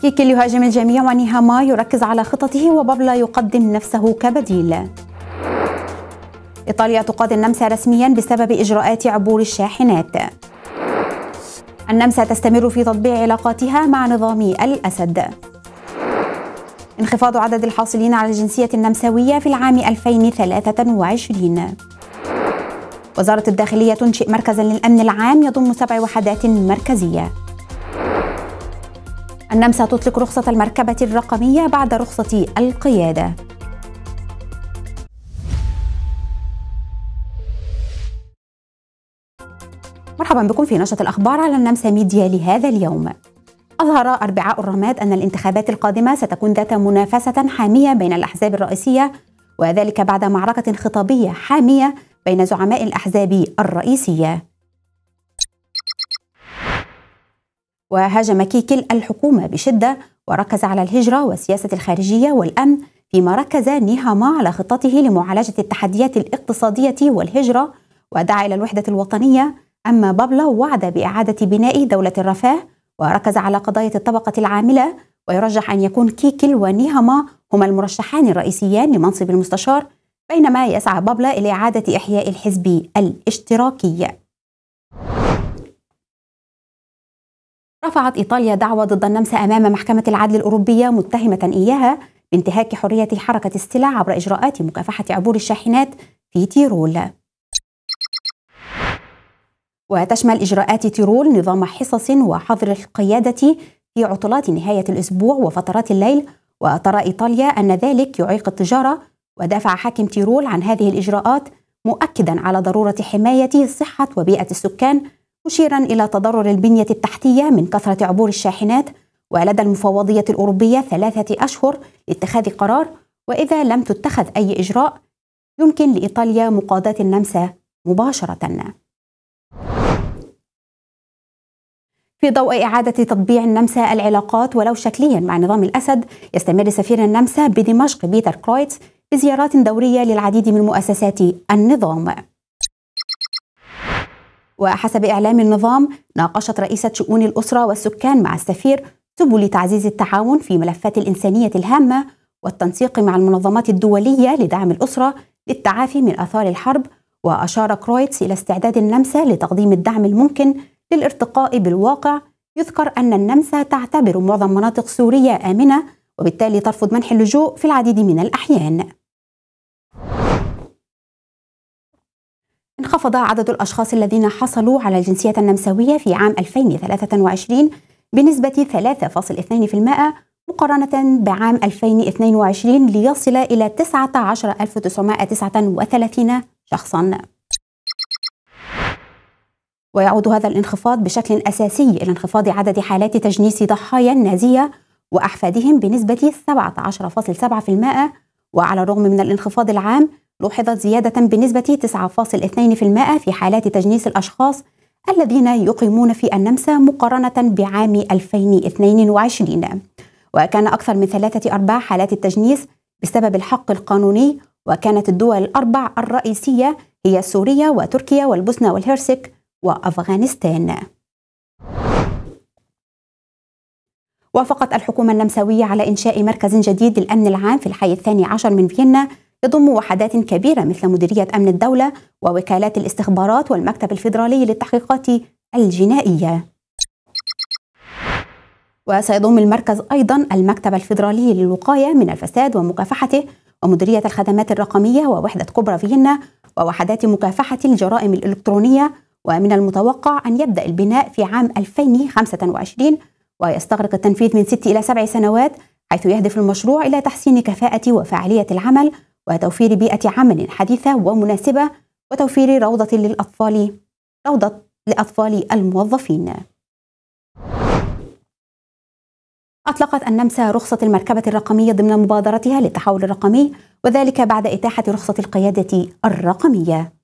كيكل يهاجم الجميع ونيهاما يركز على خططه وبابلا يقدم نفسه كبديل. إيطاليا تقاضي النمسا رسميا بسبب إجراءات عبور الشاحنات. النمسا تستمر في تطبيع علاقاتها مع نظام الأسد. انخفاض عدد الحاصلين على الجنسية النمساوية في العام 2023. وزارة الداخلية تنشئ مركزا للأمن العام يضم 7 وحدات مركزية. النمسا تطلق رخصة المركبة الرقمية بعد رخصة القيادة. مرحبا بكم في نشرة الأخبار على النمسا ميديا لهذا اليوم. أظهر أربعاء الرماد أن الانتخابات القادمة ستكون ذات منافسة حامية بين الأحزاب الرئيسية، وذلك بعد معركة خطابية حامية بين زعماء الأحزاب الرئيسية. وهاجم كيكل الحكومة بشدة وركز على الهجرة والسياسة الخارجية والأمن، فيما ركز نيهاما على خطته لمعالجة التحديات الاقتصادية والهجرة ودعا إلى الوحدة الوطنية. أما بابلا وعد بإعادة بناء دولة الرفاه وركز على قضايا الطبقة العاملة، ويرجح أن يكون كيكل ونيهاما هما المرشحان الرئيسيان لمنصب المستشار، بينما يسعى بابلا إلى إعادة إحياء الحزب الاشتراكي. رفعت إيطاليا دعوى ضد النمسا أمام محكمة العدل الأوروبية متهمة إياها بانتهاك حرية حركة السلع عبر إجراءات مكافحة عبور الشاحنات في تيرول. وتشمل إجراءات تيرول نظام حصص وحظر القيادة في عطلات نهاية الأسبوع وفترات الليل، وترى إيطاليا أن ذلك يعيق التجارة. ودافع حاكم تيرول عن هذه الإجراءات مؤكدا على ضرورة حماية صحة وبيئة السكان، مشيرا إلى تضرر البنية التحتية من كثرة عبور الشاحنات. ولدى المفوضية الأوروبية 3 أشهر لاتخاذ قرار، وإذا لم تتخذ أي إجراء يمكن لإيطاليا مقاضاة النمسا مباشرة. في ضوء إعادة تطبيع النمسا العلاقات ولو شكليا مع نظام الأسد، يستمر سفير النمسا بدمشق بيتر كرويتس بزيارات دورية للعديد من مؤسسات النظام. وحسب إعلام النظام، ناقشت رئيسة شؤون الأسرة والسكان مع السفير سبل تعزيز التعاون في ملفات الإنسانية الهامة والتنسيق مع المنظمات الدولية لدعم الأسرة للتعافي من آثار الحرب. وأشار كرويتس إلى استعداد النمسا لتقديم الدعم الممكن للارتقاء بالواقع. يذكر أن النمسا تعتبر معظم مناطق سوريا آمنة، وبالتالي ترفض منح اللجوء في العديد من الأحيان. انخفض عدد الأشخاص الذين حصلوا على الجنسية النمساوية في عام 2023 بنسبة 3.2% مقارنة بعام 2022 ليصل إلى 19,939 شخصا. ويعود هذا الانخفاض بشكل أساسي إلى انخفاض عدد حالات تجنيس ضحايا النازية وأحفادهم بنسبة 17.7%. وعلى الرغم من الانخفاض العام، لوحظت زيادة بنسبة 9.2% في حالات تجنيس الأشخاص الذين يقيمون في النمسا مقارنة بعام 2022. وكان أكثر من 3/4 حالات التجنيس بسبب الحق القانوني، وكانت الدول ال4 الرئيسية هي سوريا وتركيا والبوسنة والهرسك وأفغانستان. وافقت الحكومة النمساوية على إنشاء مركز جديد للأمن العام في الحي 12 من فيينا، يضم وحدات كبيرة مثل مديرية أمن الدولة ووكالات الاستخبارات والمكتب الفيدرالي للتحقيقات الجنائية. وسيضم المركز أيضا المكتب الفيدرالي للوقاية من الفساد ومكافحته، ومديرية الخدمات الرقمية، ووحدة كبرى فيينا، ووحدات مكافحة الجرائم الإلكترونية. ومن المتوقع أن يبدأ البناء في عام 2025، ويستغرق التنفيذ من 6 إلى 7 سنوات، حيث يهدف المشروع إلى تحسين كفاءة وفاعلية العمل وتوفير بيئة عمل حديثة ومناسبة وتوفير روضة لأطفال الموظفين. أطلقت النمسا رخصة المركبة الرقمية ضمن مبادرتها للتحول الرقمي، وذلك بعد إتاحة رخصة القيادة الرقمية.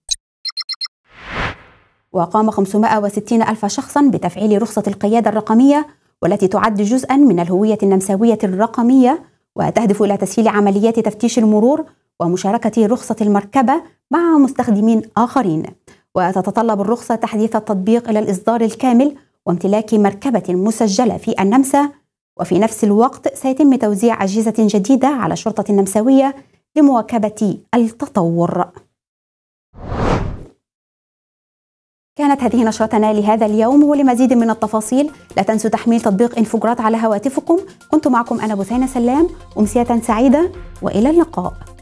وقام 560 ألف شخصا بتفعيل رخصة القيادة الرقمية، والتي تعد جزءا من الهوية النمساوية الرقمية، وتهدف إلى تسهيل عمليات تفتيش المرور ومشاركة رخصة المركبة مع مستخدمين آخرين. وتتطلب الرخصة تحديث التطبيق إلى الإصدار الكامل وامتلاك مركبة مسجلة في النمسا، وفي نفس الوقت سيتم توزيع أجهزة جديدة على الشرطة النمساوية لمواكبة التطور. كانت هذه نشرتنا لهذا اليوم، ولمزيد من التفاصيل لا تنسوا تحميل تطبيق انفوجرات على هواتفكم. كنت معكم أنا بثينة سلام، أمسية سعيدة وإلى اللقاء.